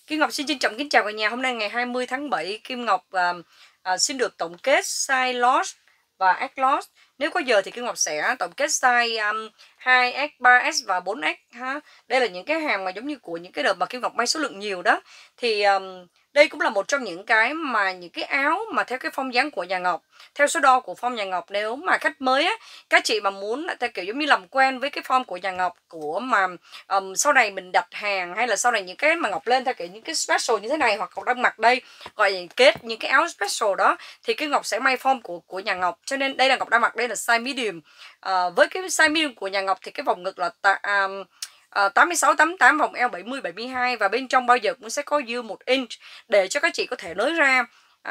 Kim Ngọc xin trân trọng kính chào cả nhà. Hôm nay ngày 20 tháng 7, Kim Ngọc xin được tổng kết size loss và X loss. Nếu có giờ thì Kim Ngọc sẽ tổng kết size 2X, 3X và 4X ha. Đây là những cái hàng mà giống như của những cái đợt mà Kim Ngọc may số lượng nhiều đó. Thì đây cũng là một trong những cái mà những cái áo mà theo cái form dáng của nhà Ngọc, theo số đo của form nhà Ngọc. Nếu mà khách mới á, các chị mà muốn theo kiểu giống như làm quen với cái form của nhà Ngọc, của mà sau này mình đặt hàng, hay là sau này những cái mà Ngọc lên theo kiểu những cái special như thế này, hoặc Ngọc đang mặc đây gọi là kết những cái áo special đó, thì cái Ngọc sẽ may form của nhà Ngọc. Cho nên đây là Ngọc đang mặc, đây là size medium. Với cái size medium của nhà Ngọc thì cái vòng ngực là 86, 88, vòng eo 70, 72 và bên trong bao giờ cũng sẽ có dư 1 inch để cho các chị có thể nới ra.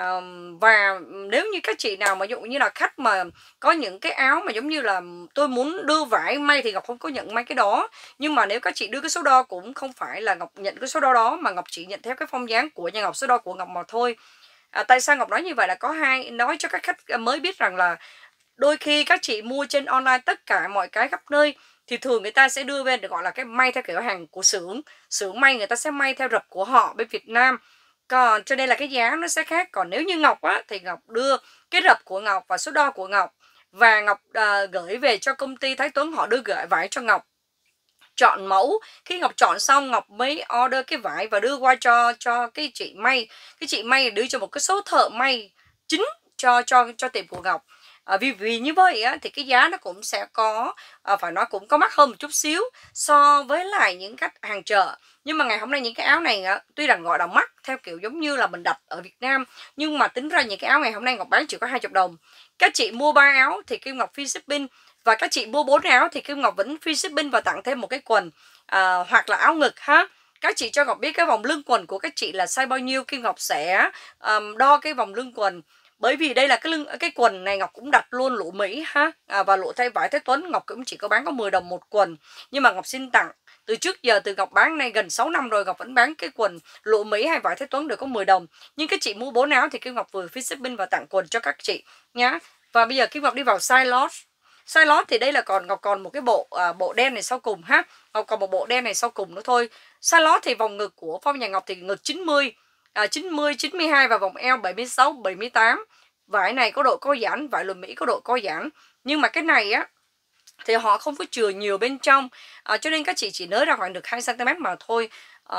Và nếu như các chị nào mà dụ như là khách mà có những cái áo mà giống như là tôi muốn đưa vải may thì Ngọc không có nhận may cái đó. Nhưng mà nếu các chị đưa cái số đo cũng không phải là Ngọc nhận cái số đo đó, mà Ngọc chỉ nhận theo cái form dáng của nhà Ngọc, số đo của Ngọc mà thôi. Tại sao Ngọc nói như vậy là có hai, nói cho các khách mới biết rằng là đôi khi các chị mua trên online tất cả mọi cái khắp nơi thì thường người ta sẽ đưa bên được gọi là cái may theo kiểu hàng của xưởng may, người ta sẽ may theo rập của họ bên Việt Nam. Còn cho nên là cái giá nó sẽ khác. Còn nếu như Ngọc á thì Ngọc đưa cái rập của Ngọc và số đo của Ngọc, và Ngọc gửi về cho công ty Thái Tuấn, họ đưa gửi vải cho Ngọc, chọn mẫu. Khi Ngọc chọn xong, Ngọc mới order cái vải và đưa qua cho cái chị may. Cái chị may đưa cho một cái số thợ may chính cho tiệm của Ngọc. Vì như vậy á, thì cái giá nó cũng sẽ có phải nói cũng có mắc hơn một chút xíu so với lại những khách hàng chợ. Nhưng mà ngày hôm nay những cái áo này á, tuy rằng gọi là mắc theo kiểu giống như là mình đặt ở Việt Nam, nhưng mà tính ra những cái áo ngày hôm nay Ngọc bán chỉ có 20 đồng. Các chị mua 3 áo thì Kim Ngọc free shipping, và các chị mua 4 áo thì Kim Ngọc vẫn free shipping và tặng thêm một cái quần hoặc là áo ngực ha. Các chị cho Ngọc biết cái vòng lưng quần của các chị là size bao nhiêu, Kim Ngọc sẽ đo cái vòng lưng quần. Bởi vì đây là cái quần này Ngọc cũng đặt luôn lụa Mỹ ha, và lụa thay vải Thái Tuấn Ngọc cũng chỉ có bán có 10 đồng một quần. Nhưng mà Ngọc xin tặng từ trước giờ, từ Ngọc bán này gần 6 năm rồi, Ngọc vẫn bán cái quần lụa Mỹ hay vải Thái Tuấn đều có 10 đồng. Nhưng các chị mua 4 áo thì Kim Ngọc vừa free shipping và tặng quần cho các chị nhá. Và bây giờ Kim Ngọc đi vào size lót. Size lót thì đây là Ngọc còn một cái bộ đen này sau cùng ha. Ngọc còn một bộ đen này sau cùng nữa thôi. Size lót thì vòng ngực của form nhà Ngọc thì ngực 90, 90, 92 và vòng eo 76, 78. Vải này có độ co giãn, vải lụa Mỹ có độ co giãn. Nhưng mà cái này á thì họ không có chừa nhiều bên trong, cho nên các chị chỉ nới ra khoảng được 2 cm mà thôi.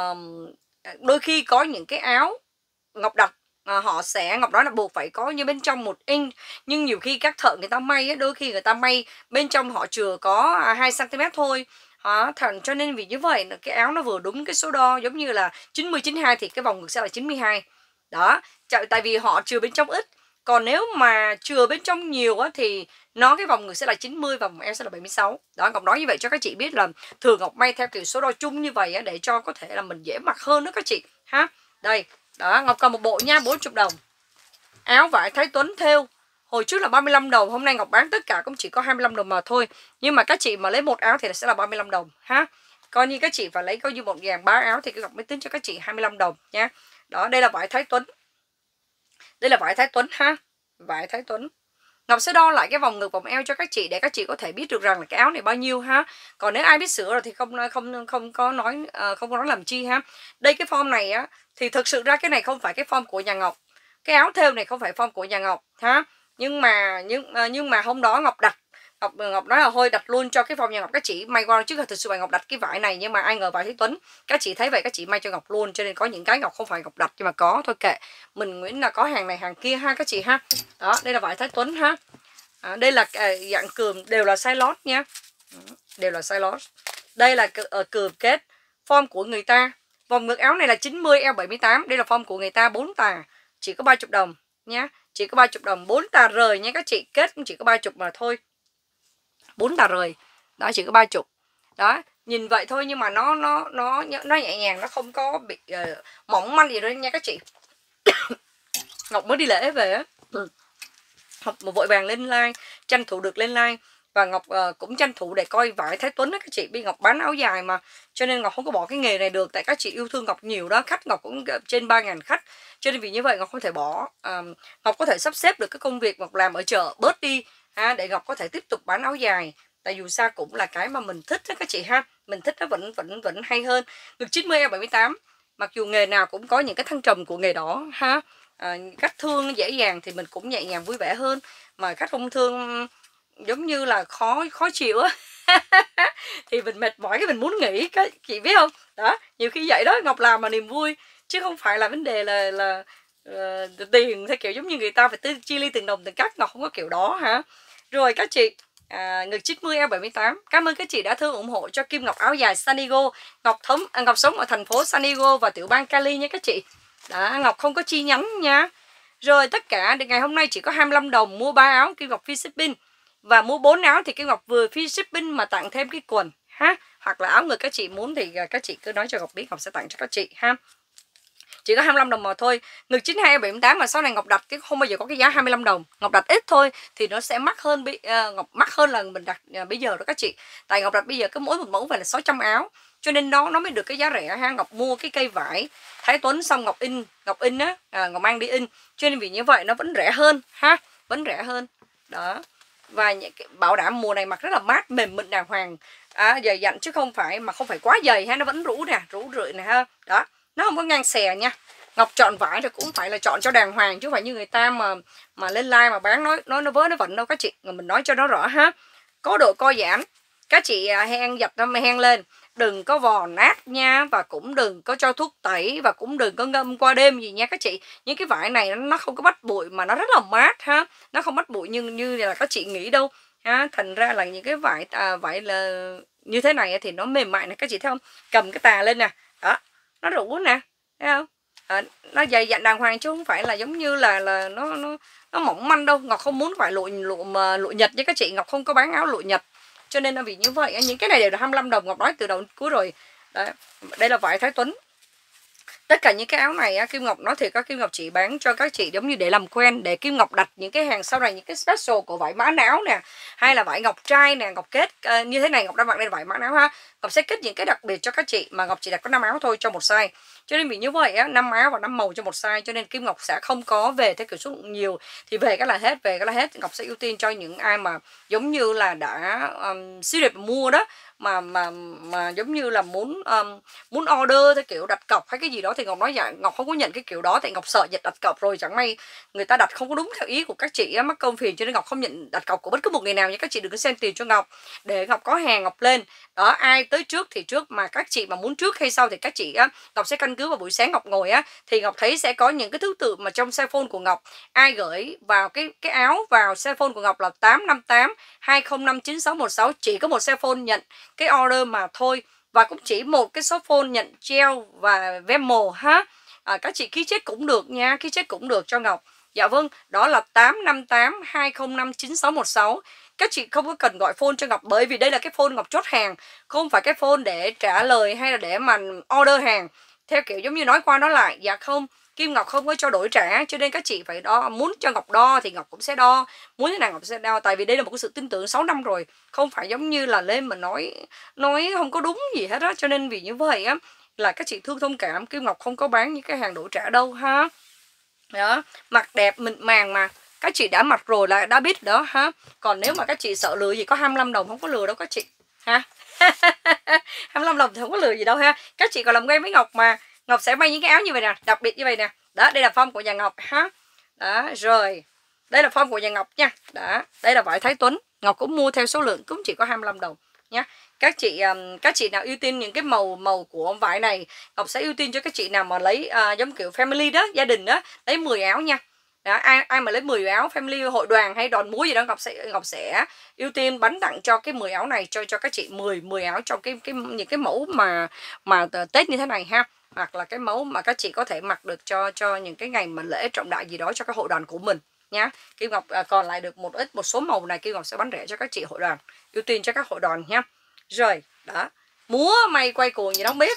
Đôi khi có những cái áo Ngọc đặt Ngọc nói là buộc phải có như bên trong 1 inch, nhưng nhiều khi các thợ người ta may á, đôi khi người ta may bên trong họ chừa có 2 cm thôi. Cho nên vì như vậy cái áo nó vừa đúng cái số đo, giống như là 90, 92 thì cái vòng ngực sẽ là 92. Đó, tại vì họ chừa bên trong ít. Còn nếu mà chừa bên trong nhiều á thì cái vòng ngực sẽ là 90 và vòng eo sẽ là 76. Đó, Ngọc nói như vậy cho các chị biết là thường Ngọc may theo kiểu số đo chung như vậy á, để cho có thể là mình dễ mặc hơn đó các chị ha. Đây, đó, Ngọc còn một bộ nha, 40 đồng. Áo vải Thái Tuấn thêu. Hồi trước là 35 đồng, hôm nay Ngọc bán tất cả cũng chỉ có 25 đồng mà thôi. Nhưng mà các chị mà lấy một áo thì sẽ là 35 đồng ha. Coi như các chị phải lấy coi như một dàn 3 áo thì Ngọc mới tính cho các chị 25 đồng nha. Đó, đây là vải Thái Tuấn. Đây là vải Thái Tuấn ha. Vải Thái Tuấn. Ngọc sẽ đo lại cái vòng ngực, vòng eo cho các chị để các chị có thể biết được rằng là cái áo này bao nhiêu ha. Còn nếu ai biết sửa rồi thì không có nói làm chi ha. Đây cái form này á thì thực sự ra cái này không phải cái form của nhà Ngọc. Cái áo thêu này không phải form của nhà Ngọc ha. Nhưng mà hôm đó Ngọc đặt Ngọc nói là thôi đặt luôn cho cái form nhà Ngọc, các chị may qua, chứ thực sự là Ngọc đặt cái vải này, nhưng mà ai ngờ vải Thái Tuấn, các chị thấy vậy các chị may cho Ngọc luôn. Cho nên có những cái Ngọc không phải Ngọc đặt nhưng mà có thôi, kệ mình Nguyễn là có hàng này hàng kia ha các chị ha. Đó, đây là vải Thái Tuấn ha. Đây là dạng cườm, đều là size lót nha, đều là size lót. Đây là cườm kết form của người ta. Vòng ngực áo này là 90, eo 78. Đây là form của người ta, 4 tà chỉ có 30 đồng nhá, chỉ có 30 đồng, 4 tà rời nha các chị, kết cũng chỉ có 30 mà thôi, 4 tà rời đó, chỉ có 30. Đó, nhìn vậy thôi nhưng mà nó nhẹ nhàng, nó không có bị mỏng manh gì đâu nha các chị. Ngọc mới đi lễ về á, Ngọc vội vàng lên like, tranh thủ được lên like. Và Ngọc cũng tranh thủ để coi vải Thái Tuấn đó các chị. Vì Ngọc bán áo dài mà, cho nên Ngọc không có bỏ cái nghề này được. Tại các chị yêu thương Ngọc nhiều đó, khách Ngọc cũng trên 3.000 khách. Cho nên vì như vậy Ngọc không thể bỏ. Ngọc có thể sắp xếp được cái công việc Ngọc làm ở chợ bớt đi ha, để Ngọc có thể tiếp tục bán áo dài. Tại dù sao cũng là cái mà mình thích đó các chị ha. Mình thích nó vẫn hay hơn. Ngực 90 eo 78. mặc dù nghề nào cũng có những cái thăng trầm của nghề đó ha. Cách thương dễ dàng thì mình cũng nhẹ nhàng vui vẻ hơn, mà cách không thương giống như là khó chịu á thì mình mệt mỏi, cái mình muốn nghỉ, cái chị biết không đó, nhiều khi vậy đó. Ngọc làm mà niềm vui chứ không phải là vấn đề là tiền theo kiểu giống như người ta phải chi ly từng đồng từng cắt. Ngọc không có kiểu đó hả. Rồi các chị ngực 90 L78, cảm ơn các chị đã thương ủng hộ cho Kim Ngọc áo dài San Diego. Ngọc sống ở thành phố San Diego và tiểu bang Cali nha các chị. Đó, Ngọc không có chi nhánh nha. Rồi tất cả ngày hôm nay chỉ có 25 đồng mua 3 áo Kim Ngọc free shipping, và mua 4 áo thì Kim Ngọc vừa free shipping mà tặng thêm cái quần ha, hoặc là áo ngực các chị muốn thì các chị cứ nói cho Ngọc biết, Ngọc sẽ tặng cho các chị ha. Chỉ có 25 đồng mà thôi. Ngực 92 78 mà sau này Ngọc đặt cái không bao giờ có cái giá 25 đồng. Ngọc đặt ít thôi thì nó sẽ mắc hơn Ngọc mắc hơn là mình đặt bây giờ đó các chị. Tại Ngọc đặt bây giờ cứ mỗi một mẫu về là 600 áo. Cho nên nó mới được cái giá rẻ ha. Ngọc mua cái cây vải Thái Tuấn xong Ngọc in á, Ngọc mang đi in. Cho nên vì như vậy nó vẫn rẻ hơn ha, vẫn rẻ hơn. Đó. Và bảo đảm mùa này mặc rất là mát, mềm mịn đàng hoàng. Dày dặn chứ không phải quá dày ha, nó vẫn rũ nè, rũ rượi nè ha. Đó. Nó không có ngang xè nha. Ngọc chọn vải thì cũng phải là chọn cho đàng hoàng chứ không phải như người ta mà lên like mà bán nói vớ nó vẩn đâu các chị. Mình nói cho nó rõ ha. Có độ co giãn. Các chị hen dập nó hen lên, đừng có vò nát nha, và cũng đừng có cho thuốc tẩy, và cũng đừng có ngâm qua đêm gì nha các chị. Những cái vải này nó không có bắt bụi mà nó rất là mát ha. Nó không bắt bụi như là các chị nghĩ đâu ha. Thành ra là những cái vải là như thế này thì nó mềm mại này các chị thấy không? Cầm cái tà lên nè. Đó, nó rũ nè, thấy không? Nó dày dặn đàng hoàng chứ không phải là giống như là nó mỏng manh đâu. Ngọc không muốn phải lụa Nhật với các chị. Ngọc không có bán áo lụa Nhật, cho nên là vì như vậy những cái này đều là 25 đồng. Ngọc nói từ đầu cuối rồi. Đấy, đây là vải Thái Tuấn. Tất cả những cái áo này Kim Ngọc nói thiệt, các Kim Ngọc chỉ bán cho các chị giống như để làm quen, để Kim Ngọc đặt những cái hàng sau này, những cái special của vải mã áo nè, hay là vải ngọc trai nè, Ngọc kết như thế này. Ngọc đang mặc đây là vải mã áo ha. Ngọc sẽ kết những cái đặc biệt cho các chị, mà Ngọc chỉ đặt có 5 áo thôi cho một size. Cho nên vì như vậy 5 áo và 5 màu cho một size, cho nên Kim Ngọc sẽ không có về theo kiểu số lượng nhiều, thì về cái là hết. Ngọc sẽ ưu tiên cho những ai mà giống như là đã xí đẹp mua đó, mà giống như là muốn order theo kiểu đặt cọc hay cái gì đó, thì Ngọc nói dạ Ngọc không có nhận cái kiểu đó, tại Ngọc sợ nhận đặt cọc rồi chẳng may người ta đặt không có đúng theo ý của các chị mắc công phiền, cho nên Ngọc không nhận đặt cọc của bất cứ một người nào nha. Các chị đừng có xem tiền cho Ngọc, để Ngọc có hàng Ngọc lên đó. Ai tới trước thì trước, mà các chị mà muốn trước hay sau thì các chị Ngọc sẽ căn cứ vào buổi sáng Ngọc ngồi thì Ngọc thấy sẽ có những cái thứ tự mà trong cell phone của Ngọc, ai gửi vào cái áo vào cell phone của Ngọc là 858 205 9616, chỉ có một cell phone nhận cái order mà thôi, và cũng chỉ một cái số phone nhận treo và Venmo ha. Các chị ký check cũng được nha, ký check cũng được cho Ngọc. Dạ vâng, đó là 858 205 9616. Các chị không có cần gọi phone cho Ngọc, bởi vì đây là cái phone Ngọc chốt hàng, không phải cái phone để trả lời hay là để mà order hàng theo kiểu giống như nói qua nói lại. Dạ không, Kim Ngọc không có cho đổi trả, cho nên các chị phải đo. Muốn cho Ngọc đo thì Ngọc cũng sẽ đo, muốn thế nào Ngọc sẽ đo. Tại vì đây là một cái sự tin tưởng 6 năm rồi, không phải giống như là lên mà nói không có đúng gì hết á. Cho nên vì như vậy là các chị thương thông cảm, Kim Ngọc không có bán những cái hàng đổi trả đâu ha. Đó, mặc đẹp mịn màng mà các chị đã mặc rồi là đã biết đó ha. Còn nếu mà các chị sợ lừa gì, có 25 đồng không có lừa đâu các chị ha. 25 đồng thì không có lừa gì đâu ha. Các chị còn làm quen với Ngọc mà Ngọc sẽ may những cái áo như vậy nè, đặc biệt như vậy nè. Đó, đây là form của nhà Ngọc ha. Đó, rồi. Đây là form của nhà Ngọc nha. Đó, đây là vải Thái Tuấn. Ngọc cũng mua theo số lượng, cũng chỉ có 25 đồng nhá. Các chị nào ưu tiên những cái màu của vải này, Ngọc sẽ ưu tiên cho các chị nào mà lấy giống kiểu family đó, gia đình đó, lấy 10 áo nha. Đó, ai mà lấy 10 áo family hội đoàn hay đoàn múa gì đó, Ngọc sẽ ưu tiên bắn tặng cho cái 10 áo này cho các chị 10 áo trong những cái mẫu mà Tết như thế này ha. Hoặc là cái mẫu mà các chị có thể mặc được cho những cái ngày mà lễ trọng đại gì đó cho các hội đoàn của mình nhá. Kim Ngọc còn lại được một số màu này Kim Ngọc sẽ bán rẻ cho các chị hội đoàn, ưu tiên cho các hội đoàn nhá. Rồi, đó. Múa may quay cuồng gì đó không biết.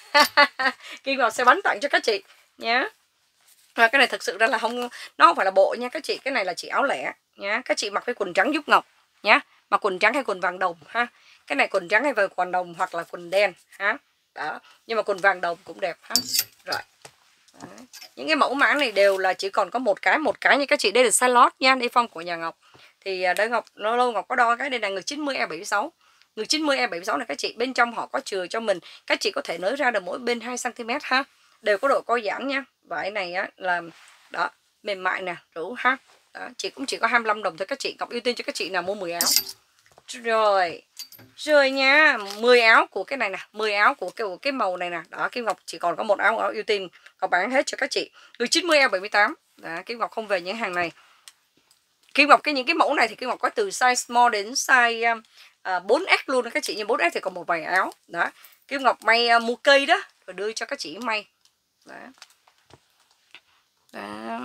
Kim Ngọc sẽ bán tặng cho các chị nhá. Và cái này thực sự ra là nó không phải là bộ nha các chị, cái này là chỉ áo lẻ nhá. Các chị mặc cái quần trắng giúp Ngọc nhá. Mặc quần trắng hay quần vàng đồng ha. Cái này quần trắng hay quần đồng hoặc là quần đen ha. Đó, nhưng mà quần vàng đồng cũng đẹp ha. Rồi. Đó. Những cái mẫu mã này đều là chỉ còn có một cái nha các chị. Đây là size lót nha, đây form của nhà Ngọc. Thì đây Ngọc lâu Ngọc có đo cái đây là ngực 90 E76. Ngực 90 E76 này các chị, bên trong họ có chừa cho mình, các chị có thể nới ra được mỗi bên 2 cm ha. đều có độ co giãn nha. Vải này á là đó, mềm mại nè, rủ ha. Đó, chị cũng chỉ có 25 đồng thôi các chị. Ngọc ưu tiên cho các chị nào mua 10 áo. Rồi. Rồi nha, 10 áo của cái này nè, 10 áo của cái màu này nè. Đó, Kim Ngọc chỉ còn có một áo ưu tiên, Ngọc bán hết cho các chị. Người 90 eo 78. Đó, Kim Ngọc không về những hàng này. Kim Ngọc những cái mẫu này thì Kim Ngọc có từ size small đến size 4X luôn đó các chị, nhưng 4X thì còn một vài áo. Đó. Kim Ngọc may mua cây đó rồi đưa cho các chị may. Đó. Đó.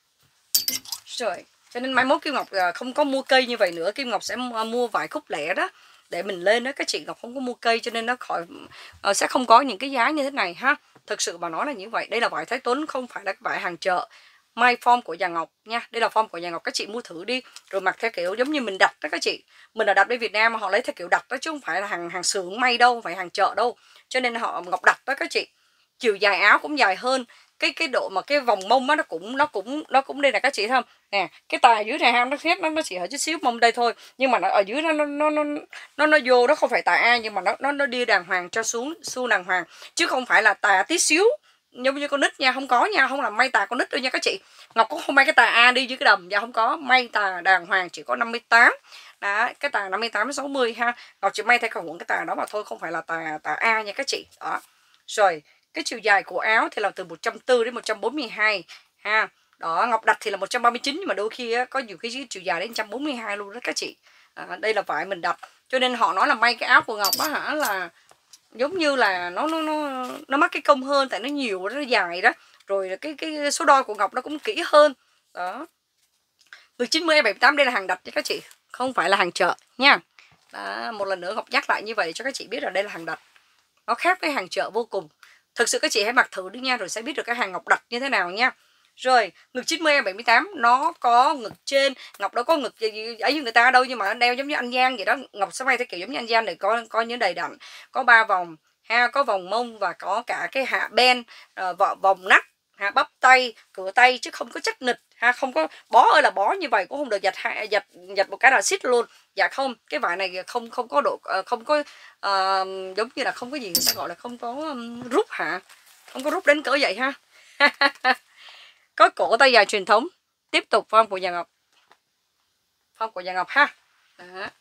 Rồi, cho nên mai mốt Kim Ngọc không có mua cây như vậy nữa, Kim Ngọc sẽ mua vài khúc lẻ đó để mình lên đó các chị. Ngọc không có mua cây cho nên nó sẽ không có những cái giá như thế này ha. Thực sự mà nói là như vậy. Đây là vải Thái Tuấn, không phải là vải hàng chợ. May form của nhà Ngọc nha. Đây là form của nhà Ngọc, các chị mua thử đi rồi mặc theo kiểu giống như mình đặt đó các chị. Mình là đặt bên Việt Nam mà họ lấy theo kiểu đặt đó chứ không phải là hàng xưởng may đâu, phải hàng chợ đâu. Cho nên họ Ngọc đặt đó các chị. Chiều dài áo cũng dài hơn, cái độ mà cái vòng mông á nó cũng đây là các chị thấy không nè, cái tà dưới này ha, nó khét nó chỉ ở chút xíu mông đây thôi, nhưng mà nó ở dưới nó vô, nó không phải tà A nhưng mà nó đi đàng hoàng cho xuống đàng hoàng, chứ không phải là tà tí xíu giống như con nít nha, không có nha, không làm may tà con nít đâu nha các chị. Ngọc cũng không may cái tà A đi dưới cái đầm, dạ không có, may tà đàng hoàng chỉ có 58. Đó, cái tà 58 đến 60 ha. Ngọc chỉ may theo cái tà đó mà thôi, không phải là tà A nha các chị. Đó. Rồi, cái chiều dài của áo thì là từ 140 đến 142 ha. Đó, Ngọc đặt thì là 139 nhưng mà đôi khi á, có nhiều cái chiều dài đến 142 luôn đó các chị. Đây là vải mình đặt. Cho nên họ nói là may cái áo của Ngọc á hả, là giống như là nó mắc cái công hơn, tại nó nhiều, nó dài đó. Rồi cái số đo của Ngọc nó cũng kỹ hơn. Đó. Người 90 78 đây là hàng đặt nha các chị, không phải là hàng chợ nha. Đó, một lần nữa Ngọc nhắc lại như vậy cho các chị biết là đây là hàng đặt. Nó khác với hàng chợ vô cùng. Thực sự các chị hãy mặc thử đi nha, rồi sẽ biết được cái hàng Ngọc đặt như thế nào nha. Rồi, ngực 90 78 nó có ngực trên, Ngọc đâu có ngực gì ấy như người ta đâu, nhưng mà nó đeo giống như anh Giang vậy đó. Ngọc sẽ may theo kiểu giống như anh Giang để có những đầy đặn, có 3 vòng ha, có vòng mông và có cả cái hạ ben, vòng nách, bắp tay, cửa tay, chứ không có chắc nịch ha, không có bó ơi là bó như vậy, cũng không được giặt một cái là xít luôn. Dạ không, cái vải này không có độ không có giống như là không có gì người ta gọi là không có rút hả, không có rút đến cỡ vậy ha. Có cổ tay dài truyền thống, tiếp tục form của nhà Ngọc, form của nhà Ngọc ha. Đó.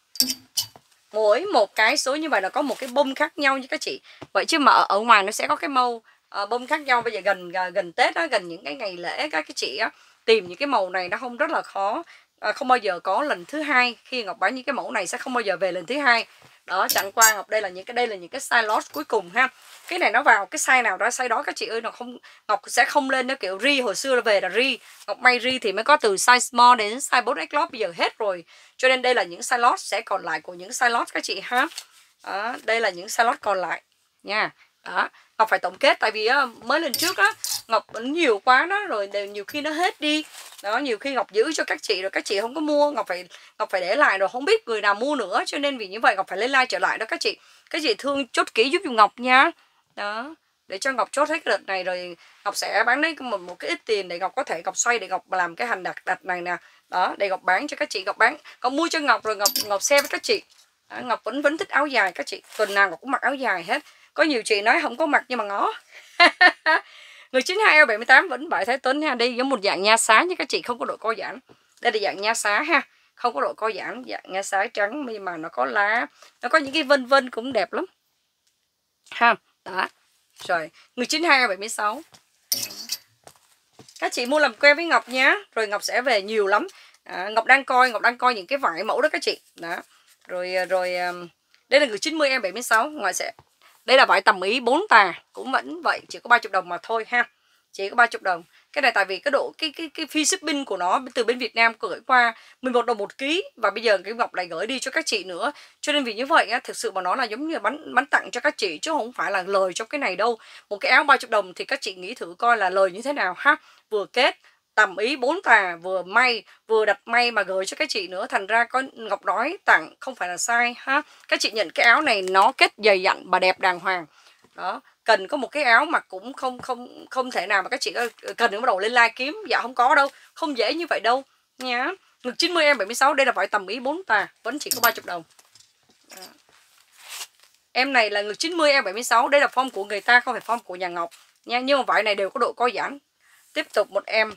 Mỗi một cái số như vậy là có một cái bông khác nhau như các chị, vậy chứ mà ở ngoài nó sẽ có cái màu bông khác nhau. Bây giờ gần Tết đó, gần những cái ngày lễ các chị á, tìm những cái màu này nó không rất là khó, không bao giờ có lần thứ hai. Khi Ngọc bán những cái mẫu này sẽ không bao giờ về lần thứ hai. Đó, chẳng qua Ngọc đây là những cái size lót cuối cùng ha. Cái này nó vào cái size nào đó size đó các chị ơi, Ngọc sẽ không lên nó kiểu ri hồi xưa là về là ri. Ngọc may ri thì mới có từ size small đến size 4X lót, bây giờ hết rồi. Cho nên đây là những size lót sẽ còn lại của những size lót các chị ha. Đó, đây là những size lót còn lại nha. Đó, Ngọc phải tổng kết tại vì mới lên trước á Ngọc nhiều quá đó, rồi đều nhiều khi nó hết đi. Đó, nhiều khi Ngọc giữ cho các chị rồi các chị không có mua, Ngọc phải để lại rồi không biết người nào mua nữa, cho nên vì như vậy Ngọc phải lên like trở lại đó các chị. Các chị thương chốt kỹ giúp dùm Ngọc nha. Đó, để cho Ngọc chốt hết cái đợt này rồi Ngọc sẽ bán lấy một cái ít tiền để Ngọc có thể Ngọc xoay để Ngọc làm cái hành đặt này nè. Đó, để Ngọc bán cho các chị, Ngọc bán, Ngọc mua cho Ngọc rồi Ngọc share với các chị. Đó, Ngọc vẫn thích áo dài các chị, tuần nào Ngọc cũng mặc áo dài hết. Có nhiều chị nói không có mặc nhưng mà ngó. Người 92 78 vẫn vải Thái Tuấn ha. Đây giống một dạng nha xá nha các chị, không có độ co giãn. Đây là dạng nha xá ha, không có độ co giãn, dạng nha xá trắng nhưng mà nó có lá, nó có những cái vân vân cũng đẹp lắm ha. Đó. Rồi, người 92 76. Các chị mua làm quen với Ngọc nhá, rồi Ngọc sẽ về nhiều lắm. Ngọc đang coi những cái vải mẫu đó các chị. Đó. Rồi đây là người 90 em 76, ngoài sẽ đây là vải tầm ý 4 tà, cũng vẫn vậy, chỉ có 30 đồng mà thôi ha. Chỉ có 30 đồng. Cái này tại vì cái độ cái free shipping của nó từ bên Việt Nam gửi qua 11 đồng 1 ký và bây giờ cái Ngọc lại gửi đi cho các chị nữa. Cho nên vì như vậy á, thực sự mà nó là giống như là bán tặng cho các chị chứ không phải là lời trong cái này đâu. Một cái áo 30 đồng thì các chị nghĩ thử coi là lời như thế nào ha. Vừa kết tầm ý 4 tà, vừa may, vừa đặt may mà gửi cho các chị nữa, thành ra có Ngọc nói tặng không phải là sai ha. Các chị nhận cái áo này nó kết dày dặn và đẹp đàng hoàng. Đó, cần có một cái áo mà cũng không thể nào mà các chị cần bắt đầu lên like kiếm, dạ không có đâu, không dễ như vậy đâu nha. Ngực 90 em 76, đây là vải tầm ý 4 tà, vẫn chỉ có 30 đồng. Đó. Em này là ngực 90, eo 76. Đây là form của người ta, không phải form của nhà Ngọc nha. Nhưng mà vải này đều có độ co giãn. Tiếp tục một em.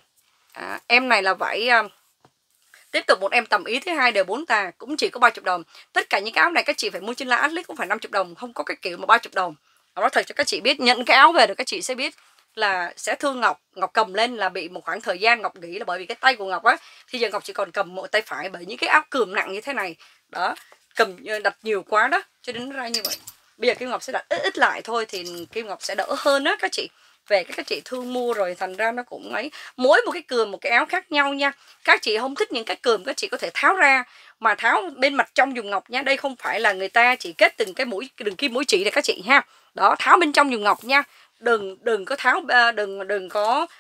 Em này là vải tiếp tục một em tầm ý thứ hai đều 4 tà, cũng chỉ có 30 đồng. Tất cả những cái áo này các chị phải mua trên La Atlas cũng phải 50 đồng, không có cái kiểu mà 30 đồng. Nói thật cho các chị biết, nhận cái áo về rồi các chị sẽ biết là sẽ thương Ngọc. Ngọc cầm lên là bị một khoảng thời gian Ngọc nghĩ là bởi vì cái tay của Ngọc á, thì giờ Ngọc chỉ còn cầm một tay phải bởi những cái áo cườm nặng như thế này. Đó, cầm đặt nhiều quá đó cho nên nó ra như vậy. Bây giờ Kim Ngọc sẽ đặt ít ít lại thôi thì Kim Ngọc sẽ đỡ hơn đó các chị. Về các chị thương mua rồi thành ra nó cũng ấy, mỗi một cái cườm một cái áo khác nhau nha. Các chị không thích những cái cườm các chị có thể tháo ra mà tháo bên mặt trong dùng ngọc nha. Đây không phải là người ta chỉ kết từng cái mũi đường kim mũi chỉ này các chị ha. Đó, tháo bên trong dùng ngọc nha. Đừng có tháo đừng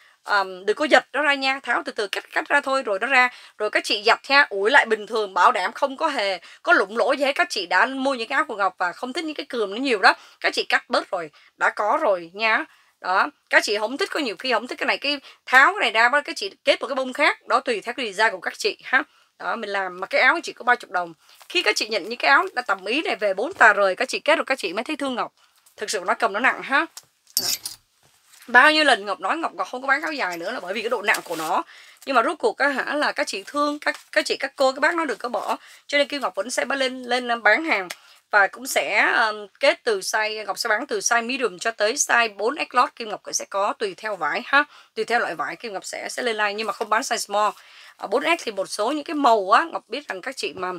có giật nó ra nha, tháo từ từ cắt ra thôi rồi nó ra, rồi các chị giặt ha, ủi lại bình thường bảo đảm không có hề có lủng lỗ gì hết. Các chị đã mua những cái áo của Ngọc và không thích những cái cườm nó nhiều đó, các chị cắt bớt rồi, đã có rồi nha. Đó, các chị không thích, có nhiều khi không thích cái này, cái tháo cái này ra các chị kết một cái bông khác, đó tùy theo cái design của các chị ha. Đó, mình làm mà cái áo chỉ có 30 đồng. Khi các chị nhận những cái áo tầm ý này về 4 tà rời, các chị kết rồi các chị mới thấy thương Ngọc. Thực sự nó cầm nó nặng ha. Đó. Bao nhiêu lần Ngọc nói Ngọc không có bán áo dài nữa là bởi vì cái độ nặng của nó. Nhưng mà rốt cuộc là các chị thương, các chị các cô các bác nó đừng có bỏ, cho nên Kim Ngọc vẫn sẽ lên bán hàng. Và cũng sẽ kết từ size, Ngọc sẽ bán từ size medium cho tới size 4X lót. Kim Ngọc sẽ có tùy theo vải ha, tùy theo loại vải Kim Ngọc sẽ lên line, nhưng mà không bán size small. 4X thì một số những cái màu á, Ngọc biết rằng các chị mà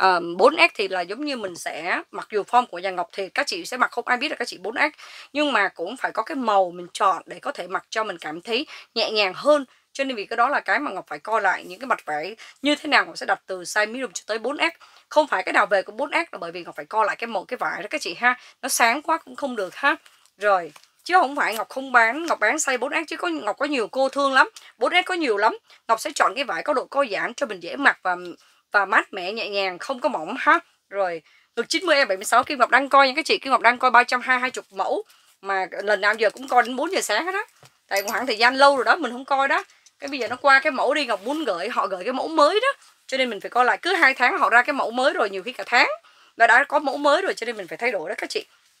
4X thì là giống như mình sẽ mặc dù form của nhà Ngọc thì các chị sẽ mặc không ai biết là các chị 4X, nhưng mà cũng phải có cái màu mình chọn để có thể mặc cho mình cảm thấy nhẹ nhàng hơn. Cho nên vì cái đó là cái mà Ngọc phải coi lại những cái mặt vải như thế nào Ngọc sẽ đặt từ size medium cho tới 4X. Không phải cái nào về cũng 4X là bởi vì Ngọc phải coi lại cái màu cái vải đó các chị ha. Nó sáng quá cũng không được ha. Rồi, chứ không phải Ngọc không bán, Ngọc bán size 4X chứ Ngọc có nhiều cô thương lắm. 4X có nhiều lắm. Ngọc sẽ chọn cái vải có độ co giãn cho mình dễ mặc và mát mẻ nhẹ nhàng, không có mỏng ha. Rồi, ngực 90 em 76 Kim Ngọc đang coi nha các chị, Kim Ngọc đang coi 320 mẫu mà lần nào giờ cũng coi đến 4 giờ sáng hết đó. Tại khoảng thời gian lâu rồi đó mình không coi đó. Cái bây giờ nó qua cái mẫu đi, Ngọc muốn họ gửi cái mẫu mới đó. Cho nên mình phải coi lại, cứ 2 tháng họ ra cái mẫu mới rồi, nhiều khi cả tháng đã có mẫu mới rồi, cho nên mình phải thay đổi đó các chị.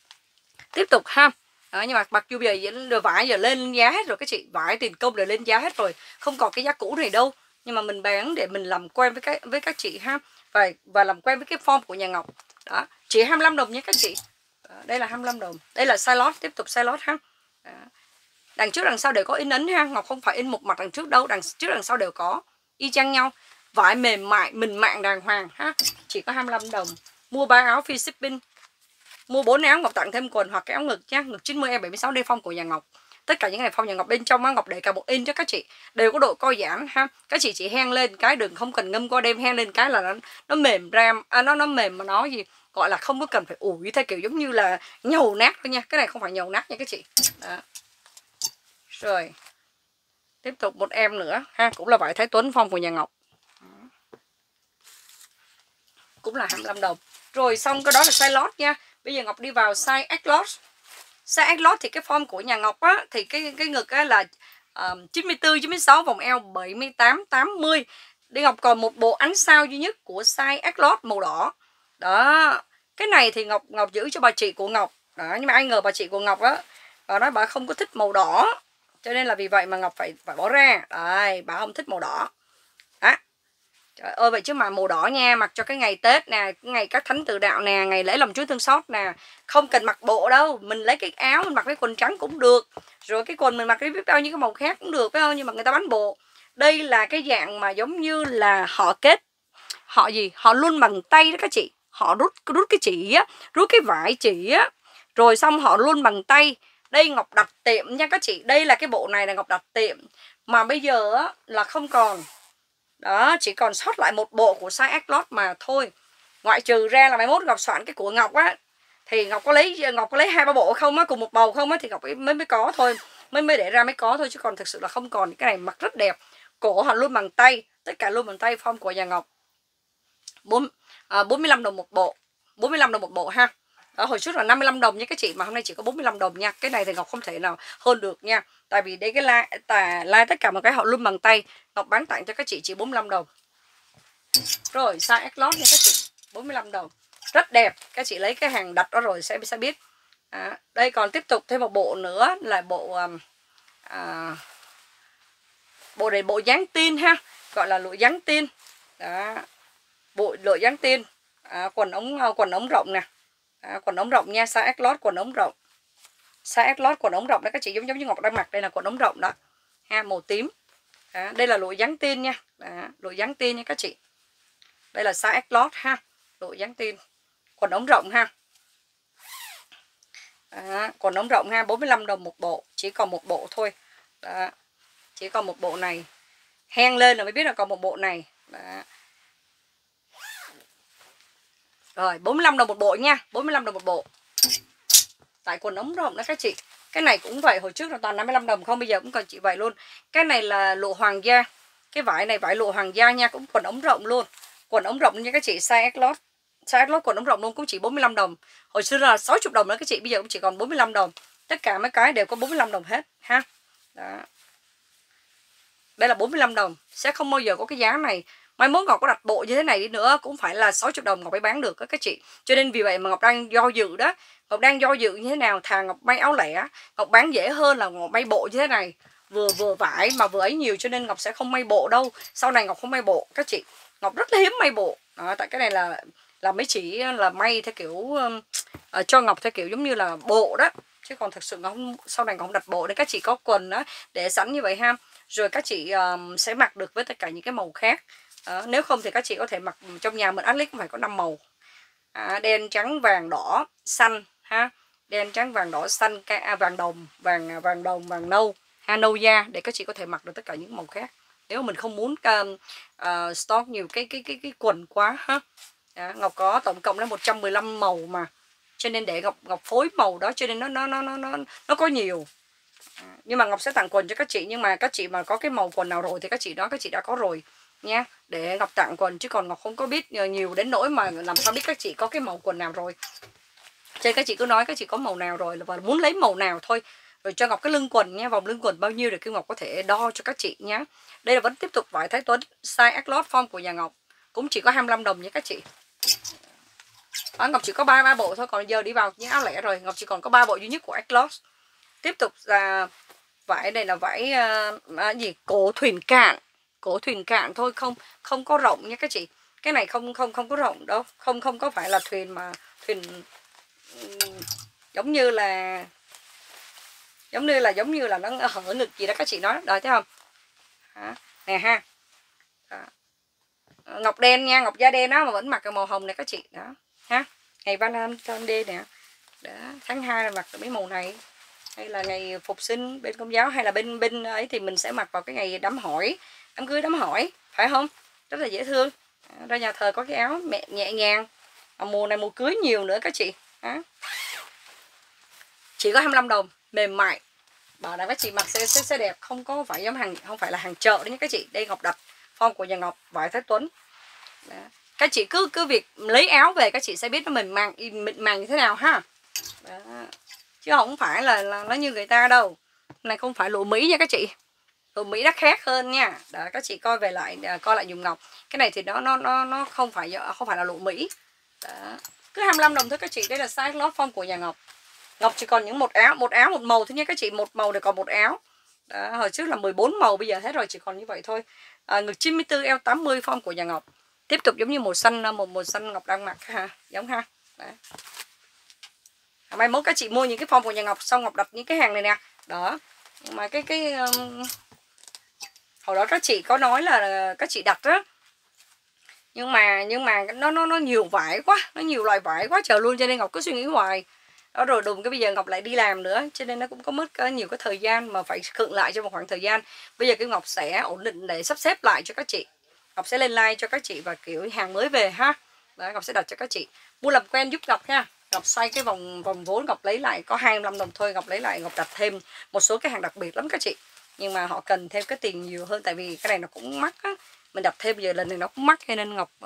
Tiếp tục ha. Đó, nhưng mà mặc dù giờ vải giờ lên giá hết rồi các chị, vải tiền công đều lên giá hết rồi, không còn cái giá cũ này đâu. Nhưng mà mình bán để mình làm quen với các chị ha, và làm quen với cái form của nhà Ngọc. Đó, chỉ 25 đồng nha các chị. Đó, đây là 25 đồng. Đây là size lót, tiếp tục size lót ha. Đó. Đằng trước đằng sau đều có in ấn ha, Ngọc không phải in một mặt đằng trước đâu, đằng trước đằng sau đều có y chang nhau. Vải mềm mại, mình mạng đàng hoàng ha. Chỉ có 25 đồng. Mua 3 áo free shipping. Mua 4 áo Ngọc tặng thêm quần hoặc cái áo ngực nhá. Ngực 90 em 76 đây form của nhà Ngọc. Tất cả những này form nhà Ngọc, bên trong á Ngọc để cả một in cho các chị. Đều có độ co giãn ha. Các chị chỉ hen lên cái, đừng không cần ngâm qua đêm, hen lên cái là nó mềm ra, nó mềm mà nó gì gọi là không có cần phải ủi theo kiểu giống như là nhầu nát thôi nha. Cái này không phải nhầu nát nha các chị. Đó. Rồi. Tiếp tục một em nữa ha, cũng là vải Thái Tuấn form của nhà Ngọc. Cũng là 25 đồng. Rồi xong cái đó là size lót nha. Bây giờ Ngọc đi vào size X lót. Size X lót thì cái form của nhà Ngọc á, thì cái ngực á là 94, 96, vòng eo 78, 80. Đi Ngọc còn một bộ ánh sao duy nhất của size X lót màu đỏ. Đó. Cái này thì Ngọc giữ cho bà chị của Ngọc. Đó, nhưng mà ai ngờ bà chị của Ngọc á, bà nói bà không có thích màu đỏ. Cho nên là vì vậy mà Ngọc phải bỏ ra. Đây, bà không thích màu đỏ. Đó. Trời ơi, vậy chứ mà màu đỏ nha, mặc cho cái ngày Tết nè, cái ngày các thánh tử đạo nè, ngày lễ lòng Chúa thương xót nè, không cần mặc bộ đâu, mình lấy cái áo mình mặc cái quần trắng cũng được, rồi cái quần mình mặc cái biết bao nhiêu cái màu khác cũng được, phải không? Nhưng mà người ta bán bộ. Đây là cái dạng mà giống như là họ kết, họ luôn bằng tay đó các chị, họ rút cái chỉ á, rút cái vải chỉ á, rồi xong họ luôn bằng tay. Đây Ngọc đặt tiệm nha các chị, đây là cái bộ này là Ngọc đặt tiệm, mà bây giờ á là không còn. Đó, chỉ còn sót lại một bộ của size X lót mà thôi. Ngoại trừ ra là mai mốt Ngọc soạn cái của Ngọc á, thì Ngọc có lấy 2-3 bộ không á, cùng một bầu không á, thì Ngọc mới có thôi, mới để ra mới có thôi, chứ còn thực sự là không còn. Cái này mặc rất đẹp, cổ họ luôn bằng tay, tất cả luôn bằng tay, form của nhà Ngọc. 45 đồng một bộ, 45 đồng một bộ ha. Đó, hồi trước là 55 đồng nha các chị, mà hôm nay chỉ có 45 đồng nha. Cái này thì Ngọc không thể nào hơn được nha. Tại vì đây cái like tất cả một cái họ luôn bằng tay. Ngọc bán tặng cho các chị chỉ 45 đồng. Rồi size X lót nha các chị, 45 đồng. rất đẹp. Các chị lấy cái hàng đặt đó rồi sẽ biết. Đây còn tiếp tục thêm một bộ nữa là bộ bộ này bộ dán tin ha, gọi là lụa dán tin. Đó, bộ lụa dán tin. Quần ống rộng nè. Quần ống rộng nha, size X quần ống rộng. Size X quần ống rộng đấy các chị, giống như Ngọc đang mặc đây là quần ống rộng đó. Ha, màu tím. Đây là lụa dán tin nha. Lụa dán tin nha các chị. Đây là size X ha, lụa dán tin. Quần ống rộng ha. Quần ống rộng ha, 45 đồng một bộ, chỉ còn một bộ thôi. Đó. Chỉ còn một bộ này. Hang lên là mới biết là còn một bộ này. Đó. Rồi, 45 đồng một bộ nha, 45 đồng một bộ. Tại quần ống rộng đó các chị. Cái này cũng vậy, hồi trước là toàn 55 đồng không, bây giờ cũng còn chị vậy luôn. Cái này là lụa hoàng gia. Cái vải này vải lụa hoàng gia nha, cũng quần ống rộng luôn. Quần ống rộng nha các chị, size X. Size X quần ống rộng luôn cũng chỉ 45 đồng. Hồi xưa là 60 đồng nữa các chị, bây giờ cũng chỉ còn 45 đồng. Tất cả mấy cái đều có 45 đồng hết ha. Đó. Đây là 45 đồng, sẽ không bao giờ có cái giá này. Mai mốt Ngọc có đặt bộ như thế này đi nữa cũng phải là 60 đồng Ngọc mới bán được các chị. Cho nên vì vậy mà Ngọc đang do dự đó. Ngọc đang do dự như thế nào, thà Ngọc may áo lẻ, Ngọc bán dễ hơn là Ngọc may bộ như thế này. Vừa vải mà vừa ấy nhiều, cho nên Ngọc sẽ không may bộ đâu. Sau này Ngọc không may bộ các chị. Ngọc rất là hiếm may bộ. Đó, tại cái này là mấy chỉ là may theo kiểu cho Ngọc theo kiểu giống như là bộ đó. Chứ còn thật sự không, sau này Ngọc không đặt bộ. Nên các chị có quần đó để sẵn như vậy ha. Rồi các chị sẽ mặc được với tất cả những cái màu khác. Nếu không thì các chị có thể mặc trong nhà mình Atlas cũng phải có 5 màu. Đen, trắng, vàng, đỏ, xanh ha. Đen, trắng, vàng, đỏ, xanh, vàng đồng, vàng nâu ha, nâu da, để các chị có thể mặc được tất cả những màu khác. Nếu mà mình không muốn stock nhiều cái quần quá ha. Ngọc có tổng cộng là 115 màu mà. Cho nên để Ngọc phối màu đó, cho nên nó có nhiều. Nhưng mà Ngọc sẽ tặng quần cho các chị, nhưng mà các chị mà có cái màu quần nào rồi thì các chị đó các chị đã có rồi nha, để Ngọc tặng quần, chứ còn Ngọc không có biết nhiều đến nỗi mà làm sao biết các chị có cái màu quần nào rồi. Cho nên các chị cứ nói các chị có màu nào rồi và muốn lấy màu nào thôi, rồi cho Ngọc cái lưng quần nha, vòng lưng quần bao nhiêu để kêu Ngọc có thể đo cho các chị nhé. Đây là vẫn tiếp tục vải Thái Tuấn size X form của nhà Ngọc, cũng chỉ có 25 đồng nha các chị. Ngọc chỉ có 3 bộ thôi, còn giờ đi vào những áo lẻ rồi, Ngọc chỉ còn có 3 bộ duy nhất của X. Tiếp tục là vải này là vải gì cổ thuyền cạn thôi, không có rộng nha các chị. Cái này không có rộng đâu, không có phải là thuyền mà thuyền giống như là nó hở ngực gì đó các chị nói rồi, thấy không? Nè ha. Đó. Ngọc đen nha, Ngọc da đen đó mà vẫn mặc cái màu hồng này các chị đó ha. Ngày Valentine Day nè. Đó, tháng 2 là mặc mấy màu này. Hay là ngày phục sinh bên Công giáo, hay là bên ấy thì mình sẽ mặc vào cái ngày đám cưới đám hỏi, phải không? Rất là dễ thương. Ra nhà thờ có cái áo mẹ nhẹ nhàng. Mùa này mùa cưới nhiều nữa các chị. Chỉ có 25 đồng, mềm mại. Bảo là các chị mặc sẽ đẹp, không có phải giống không phải là hàng chợ đấy nhé các chị. Đây Ngọc đặt form của nhà Ngọc, vải Thái Tuấn. Đó. Các chị cứ việc lấy áo về các chị sẽ biết nó mịn màng như thế nào ha. Đó. Chứ không phải là nó như người ta đâu. Này không phải lụa Mỹ nha các chị. Lụa Mỹ nó khác hơn nha. Đó, các chị coi lại dùm Ngọc. Cái này thì nó không phải là lụa Mỹ. Đó. Cứ 25 đồng thôi các chị. Đây là size lót form của nhà Ngọc. Ngọc chỉ còn những một áo một màu thôi nha các chị. Một màu để còn một áo. Đó, hồi trước là 14 màu, bây giờ hết rồi, chỉ còn như vậy thôi. Ngực 94, eo 80 form của nhà Ngọc. Tiếp tục giống như màu xanh Ngọc đang mặc ha, giống ha. Đấy. Mai mốt các chị mua những cái form của nhà Ngọc xong Ngọc đặt những cái hàng này nè. Đó. Mà hồi đó các chị có nói là các chị đặt đó. Nhưng mà nó nhiều vải quá, nó nhiều loại vải quá trời luôn, cho nên Ngọc cứ suy nghĩ hoài. Đó, rồi đùng cái bây giờ Ngọc lại đi làm nữa, cho nên nó cũng có mất nhiều cái thời gian mà phải khựng lại cho một khoảng thời gian. Bây giờ cái Ngọc sẽ ổn định để sắp xếp lại cho các chị. Ngọc sẽ lên like cho các chị và kiểu hàng mới về ha. Đó, Ngọc sẽ đặt cho các chị. Mua làm quen giúp Ngọc nha. Ngọc xoay cái vòng vốn, Ngọc lấy lại có 25 đồng thôi, Ngọc lấy lại Ngọc đặt thêm một số cái hàng đặc biệt lắm các chị. Nhưng mà họ cần thêm cái tiền nhiều hơn, tại vì cái này nó cũng mắc á. Mình đặt thêm giờ lần này nó cũng mắc, cho nên Ngọc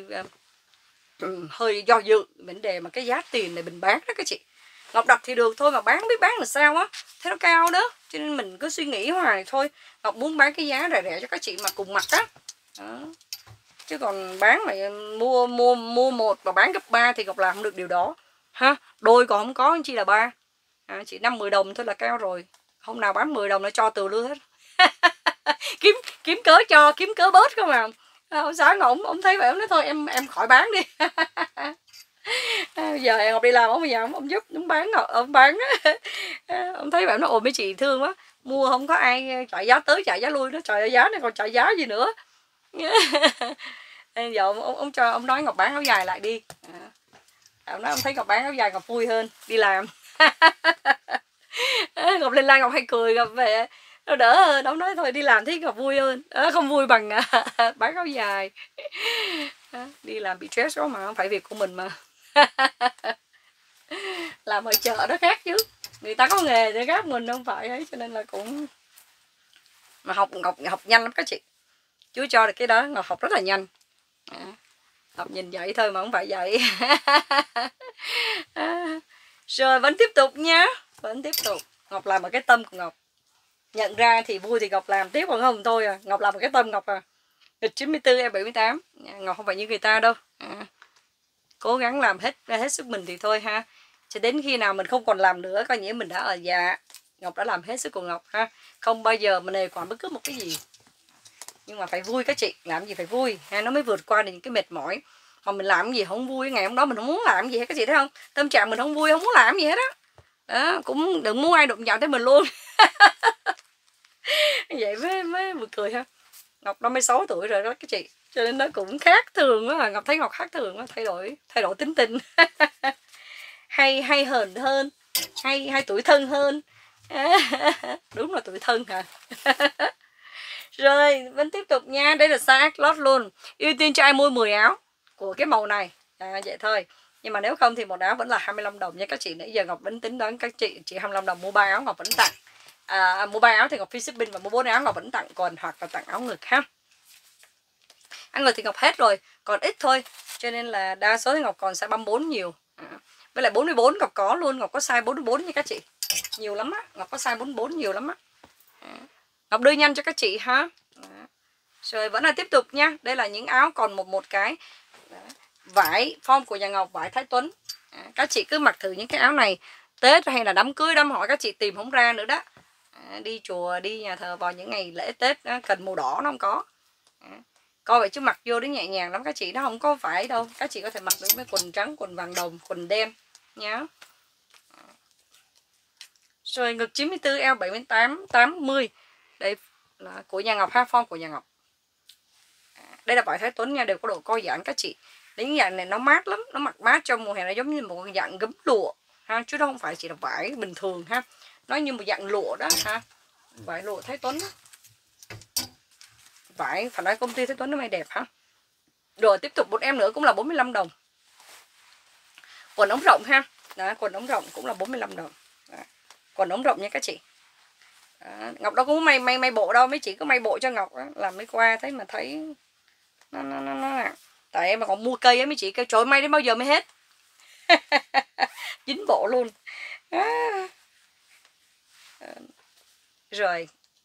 hơi do dự vấn đề mà cái giá tiền này mình bán đó các chị. Ngọc đặt thì được thôi mà biết bán là sao á, thế nó cao đó, cho nên mình cứ suy nghĩ hoài thôi. Ngọc muốn bán cái giá rẻ rẻ cho các chị mà cùng mặc á. Đó. chứ còn bán mà mua một và bán gấp 3 thì Ngọc làm không được điều đó ha. Đôi còn không có, chỉ là 3, chỉ 5-10 đồng thôi là cao rồi. Hôm nào bán 10 đồng nó cho từ lưa hết. kiếm cớ cho, kiếm cớ bớt không à. Ông xã ông thấy vậy ông nói thôi em khỏi bán đi. Giờ Ngọc đi làm ông bây giờ ông giúp ông bán, ông bán. Ông thấy vậy nó ồ mấy chị thương quá, mua không có ai chạy giá tới chạy giá lui, nó trời ơi giá này còn chạy giá gì nữa. Giờ ông cho ông nói Ngọc bán áo dài lại đi. Ông nói ông thấy Ngọc bán áo dài Ngọc vui hơn đi làm. Ngọc lên like Ngọc hay cười, Ngọc về nó đỡ hơn. Ông nói thôi đi làm thấy Ngọc vui hơn, không vui bằng bán áo dài. Đi làm bị stress quá mà, không phải việc của mình mà. Làm ở chợ đó khác chứ, người ta có nghề để khác mình không phải ấy, cho nên là cũng mà học học nhanh lắm các chị. Chú cho được cái đó Ngọc học rất là nhanh. Ngọc nhìn vậy thôi mà không phải vậy. Rồi vẫn tiếp tục nha, vẫn tiếp tục. Ngọc làm ở cái tâm của Ngọc. Nhận ra thì vui thì Ngọc làm tiếp, còn không thôi à. Ngọc làm ở cái tâm Ngọc à. Nghịch 94 em 78. Ngọc không phải như người ta đâu. Cố gắng làm hết sức mình thì thôi ha. Cho đến khi nào mình không còn làm nữa, coi nghĩa mình đã ở già. Ngọc đã làm hết sức của Ngọc ha. Không bao giờ mà nề quản bất cứ một cái gì. Nhưng mà phải vui các chị, làm gì phải vui ha, nó mới vượt qua được những cái mệt mỏi. Mà mình làm cái gì không vui, ngày hôm đó mình không muốn làm gì hết các chị thấy không? Tâm trạng mình không vui, không muốn làm gì hết á. Đó, cũng đừng muốn ai đụng chạm tới mình luôn. Vậy mới buồn cười ha. Ngọc 56 tuổi rồi đó các chị, cho nên nó cũng khác thường quá. Ngọc thấy Ngọc khác thường quá, thay đổi tính tình. hay hờn hơn, hay tuổi thân hơn. Đúng là tuổi thân hả. Rồi vẫn tiếp tục nha. Đây là size lót luôn. Ưu tiên cho ai mua 10 áo của cái màu này vậy thôi. Nhưng mà nếu không thì một áo vẫn là 25 đồng nha các chị. Nãy giờ Ngọc vẫn tính đoán các chị 25 đồng mua 3 áo Ngọc vẫn tặng. Mua 3 áo thì Ngọc free shipping, và mua 4 áo Ngọc vẫn tặng còn, hoặc là tặng áo ngực ha. Áo ngực thì Ngọc hết rồi, còn ít thôi, cho nên là đa số thì Ngọc còn size 34 nhiều. Với lại 44 Ngọc có luôn, Ngọc có size 44 nha các chị. Nhiều lắm á, Ngọc có size 44 nhiều lắm á. Ngọc đưa nhanh cho các chị ha. Rồi vẫn là tiếp tục nha. Đây là những áo còn một cái. Vải form của nhà Ngọc, vải Thái Tuấn. Các chị cứ mặc thử những cái áo này, Tết hay là đám cưới đám hỏi các chị tìm không ra nữa đó. Đi chùa, đi nhà thờ vào những ngày lễ Tết cần màu đỏ nó không có. Coi vậy chứ mặc vô đến nhẹ nhàng lắm các chị, nó không có vải đâu. Các chị có thể mặc được với quần trắng, quần vàng đồng, quần đen nhá. Rồi ngực 94, eo 78, 80. Đây là của nhà Ngọc ha, form của nhà Ngọc. Đây là vải Thái Tuấn nha, đều có độ co giãn các chị. Đến dạng này nó mát lắm, nó mặc mát trong mùa hè, nó giống như một dạng gấm lụa ha, chứ nó không phải chỉ là vải bình thường ha. Nó như một dạng lụa đó ha. Vải lụa Thái Tuấn đó. Vải phải nói công ty Thái Tuấn nó may đẹp ha. Rồi tiếp tục một em nữa cũng là 45 đồng. Quần ống rộng ha. Đó, quần ống rộng cũng là 45 đồng. Đó. Quần ống rộng nha các chị. Đó. Ngọc đâu cũng may bộ đâu, mấy chị cứ may bộ cho Ngọc đó, làm mới qua thấy mà thấy nó tại em mà còn mua cây á, mấy chị kêu trời may đến bao giờ mới hết. Dính bộ luôn. Rồi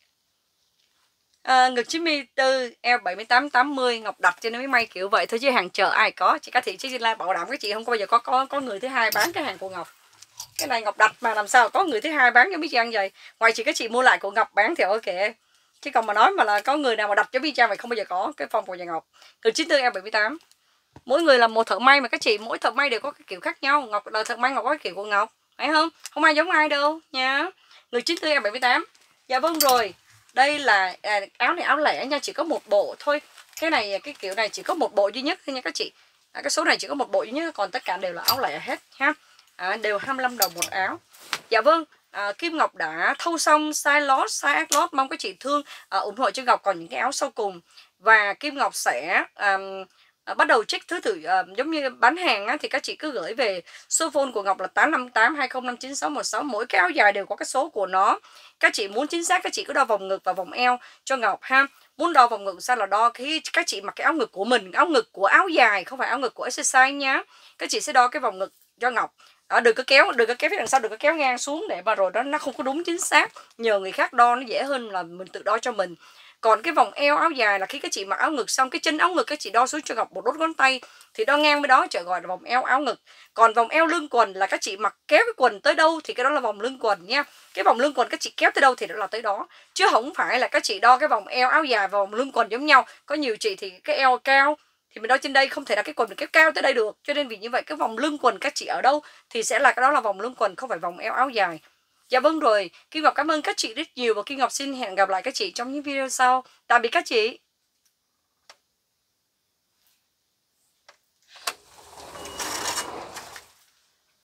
ngực 94, eo 78, 80. Ngọc đặt cho nên mới may kiểu vậy thôi, chứ hàng chợ ai có. Chị Cá Thị Chí Lai bảo đảm các chị không có bao giờ có người thứ hai bán cái hàng của Ngọc. Cái này Ngọc đặt mà làm sao có người thứ hai bán cho Mỹ Trang vậy. Ngoài chị các chị mua lại của Ngọc bán thì ok, chứ còn mà nói mà là có người nào mà đặt cho Mỹ Trang vậy không bao giờ có. Cái form của nhà Ngọc ngực 94, eo 78. Mỗi người là một thợ may mà các chị, mỗi thợ may đều có cái kiểu khác nhau. Ngọc là thợ may, Ngọc có cái kiểu của Ngọc, phải không? Không ai giống ai đâu nha. Ngực 94, eo 78. Dạ vâng rồi. Đây là áo này áo lẻ nha, chỉ có một bộ thôi. Cái này cái kiểu này chỉ có một bộ duy nhất thôi nha các chị. Cái số này chỉ có một bộ duy nhất, còn tất cả đều là áo lẻ hết ha. Đều 25 đồng một áo. Dạ vâng. Kim Ngọc đã thâu xong size lót, size lót, mong các chị thương ủng hộ cho Ngọc còn những cái áo sau cùng. Và Kim Ngọc sẽ bắt đầu check thứ tự giống như bán hàng á, thì các chị cứ gửi về số phone của Ngọc là 858 2059 616. Mỗi cái áo dài đều có cái số của nó. Các chị muốn chính xác các chị cứ đo vòng ngực và vòng eo cho Ngọc ha. Muốn đo vòng ngực sao là đo khi các chị mặc cái áo ngực của mình, áo ngực của áo dài, không phải áo ngực của exercise nhá. Các chị sẽ đo cái vòng ngực cho Ngọc. Đó, đừng có kéo phía đằng sau, đừng có kéo ngang xuống để mà rồi đó nó không có đúng chính xác. Nhờ người khác đo nó dễ hơn là mình tự đo cho mình. Còn cái vòng eo áo dài là khi các chị mặc áo ngực xong cái chân áo ngực các chị đo xuống cho Ngọc một đốt ngón tay thì đo ngang với đó trở gọi là vòng eo áo ngực. Còn vòng eo lưng quần là các chị mặc kéo cái quần tới đâu thì cái đó là vòng lưng quần nha. Cái vòng lưng quần các chị kéo tới đâu thì đó là tới đó, chứ không phải là các chị đo cái vòng eo áo dài và vòng lưng quần giống nhau. Có nhiều chị thì cái eo cao thì mình đo trên đây không thể là cái quần mình kéo cao tới đây được, cho nên vì như vậy cái vòng lưng quần các chị ở đâu thì sẽ là cái đó là vòng lưng quần, không phải vòng eo áo dài. Dạ vâng rồi, Kim Ngọc cảm ơn các chị rất nhiều và Kim Ngọc xin hẹn gặp lại các chị trong những video sau. Tạm biệt các chị.